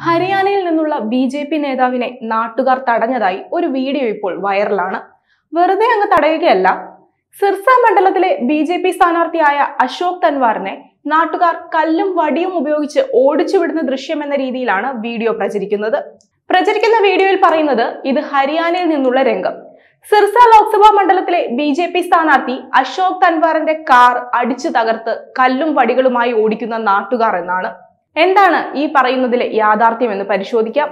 ഹരിയാനയിൽ നിന്നുള്ള ബി.ജെ.പി. നേതാവിനെ നാട്ടുകാർ തടഞ്ഞതായി ഒരു വീഡിയോ ഇപ്പോൾ വൈറലാണ്. വെറുതെ അങ്ങ് തടയുകയല്ല, സിർസ മണ്ഡലത്തിലെ ബി.ജെ.പി. സ്ഥാനാർത്ഥിയായ അശോക് തൻവാറിനെ നാട്ടുകാർ കല്ലും വടിയും ഉപയോഗിച്ച് ഓടിച്ചുവിടുന്ന ദൃശ്യം എന്ന രീതിയിലാണ് വീഡിയോ പ്രചരിക്കുന്നത്. വീഡിയോയിൽ പറയുന്നത് ഇത് ഹരിയാനയിൽ നിന്നുള്ള രംഗം. സിർസ ലോക്സഭാ മണ്ഡലത്തിലെ ബി.ജെ.പി. സ്ഥാനാർത്ഥി അശോക് തൻവാറിന്റെ കാർ അടിച്ചു തകർത്ത് കല്ലും വടികളുമായി ഓടിക്കുന്ന നാട്ടുകാർ എന്നാണ്. എന്താണ് ഈ പറയുന്നതിലെ യാഥാർത്ഥ്യം എന്ന് പരിശോധിക്കാം.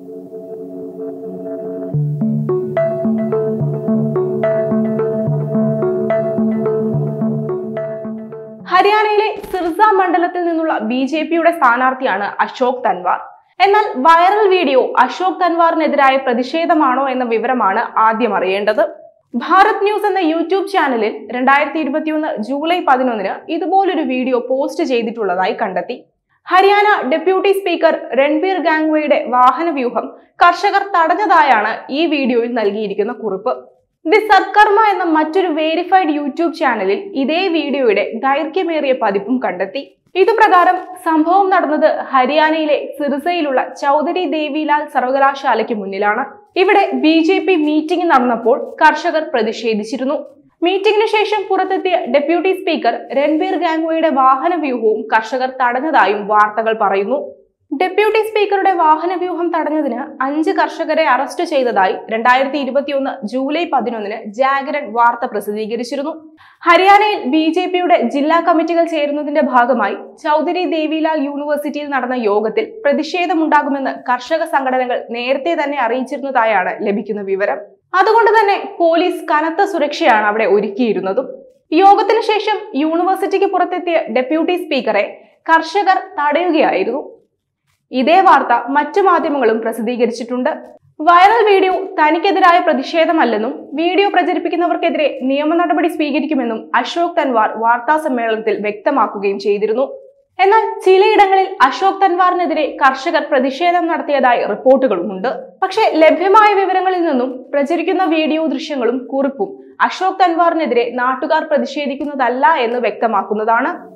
ഹരിയാനയിലെ സിർസ മണ്ഡലത്തിൽ നിന്നുള്ള ബി.ജെ.പിയുടെ സ്ഥാനാർത്ഥിയാണ് അശോക് തൻവാർ. എന്നാൽ വൈറൽ വീഡിയോ അശോക് തൻവാറിനെതിരായ പ്രതിഷേധമാണോ എന്ന വിവരമാണ് ആദ്യം അറിയേണ്ടത്. ഭാരത് ന്യൂസ് എന്ന യൂട്യൂബ് ചാനലിൽ 2021 ജൂലൈ 11 ഇതുപോലൊരു വീഡിയോ പോസ്റ്റ് ചെയ്തിട്ടുള്ളതായി കണ്ടെത്തി. ഹരിയാന ഡെപ്യൂട്ടി സ്പീക്കർ രൺബീർ ഗാംഗ്വയുടെ വാഹനവ്യൂഹം കർഷകർ തടഞ്ഞതായാണ് ഈ വീഡിയോയിൽ നൽകിയിരിക്കുന്ന കുറിപ്പ്. ദി സത്കർമ്മ എന്ന മറ്റൊരു വേരിഫൈഡ് യൂട്യൂബ് ചാനലിൽ ഇതേ വീഡിയോയുടെ ദൈർഘ്യമേറിയ പതിപ്പും കണ്ടെത്തി. ഇതുപ്രകാരം സംഭവം നടന്നത് ഹരിയാനയിലെ സിർസയിലുള്ള ചൗധരി ദേവിലാൽ സർവകലാശാലയ്ക്ക് മുന്നിലാണ്. ഇവിടെ ബി.ജെ.പി. മീറ്റിംഗ് നടന്നപ്പോൾ കർഷകർ പ്രതിഷേധിച്ചിരുന്നു. മീറ്റിംഗിന് ശേഷം പുറത്തെത്തിയ ഡെപ്യൂട്ടി സ്പീക്കർ രൺബീർ ഗാംഗ്വയുടെ വാഹനവ്യൂഹവും കർഷകർ തടഞ്ഞതായും വാർത്തകൾ പറയുന്നു. ഡെപ്യൂട്ടി സ്പീക്കറുടെ വാഹനവ്യൂഹം തടഞ്ഞതിന് 5 കർഷകരെ അറസ്റ്റ് ചെയ്തതായി 2021 ജൂലൈ 11 ജാഗരൺ വാർത്ത പ്രസിദ്ധീകരിച്ചിരുന്നു. ഹരിയാനയിൽ ബി.ജെ.പിയുടെ ജില്ലാ കമ്മിറ്റികൾ ചേരുന്നതിന്റെ ഭാഗമായി ചൗധരി ദേവിലാൽ യൂണിവേഴ്സിറ്റിയിൽ നടന്ന യോഗത്തിൽ പ്രതിഷേധമുണ്ടാകുമെന്ന് കർഷക സംഘടനകൾ നേരത്തെ തന്നെ അറിയിച്ചിരുന്നതായാണ് ലഭിക്കുന്ന വിവരം. അതുകൊണ്ട് തന്നെ പോലീസ് കനത്ത സുരക്ഷയാണ് അവിടെ ഒരുക്കിയിരുന്നതും. യോഗത്തിന് ശേഷം യൂണിവേഴ്സിറ്റിക്ക് പുറത്തെത്തിയ ഡെപ്യൂട്ടി സ്പീക്കറെ കർഷകർ തടയുകയായിരുന്നു. ഇതേ വാർത്ത മറ്റു മാധ്യമങ്ങളും പ്രസിദ്ധീകരിച്ചിട്ടുണ്ട്. വൈറൽ വീഡിയോ തനിക്കെതിരായ പ്രതിഷേധമല്ലെന്നും വീഡിയോ പ്രചരിപ്പിക്കുന്നവർക്കെതിരെ നിയമ നടപടി സ്വീകരിക്കുമെന്നും അശോക് തൻവാർ വാർത്താ സമ്മേളനത്തിൽ വ്യക്തമാക്കുകയും ചെയ്തിരുന്നു. എന്നാൽ ചിലയിടങ്ങളിൽ അശോക് തൻവാറിനെതിരെ കർഷകർ പ്രതിഷേധം നടത്തിയതായി റിപ്പോർട്ടുകളുമുണ്ട്. പക്ഷേ ലഭ്യമായ വിവരങ്ങളിൽ നിന്നും പ്രചരിക്കുന്ന വീഡിയോ ദൃശ്യങ്ങളും കുറിപ്പും അശോക് തൻവാറിനെതിരെ നാട്ടുകാർ പ്രതിഷേധിക്കുന്നതല്ല എന്ന് വ്യക്തമാക്കുന്നതാണ്.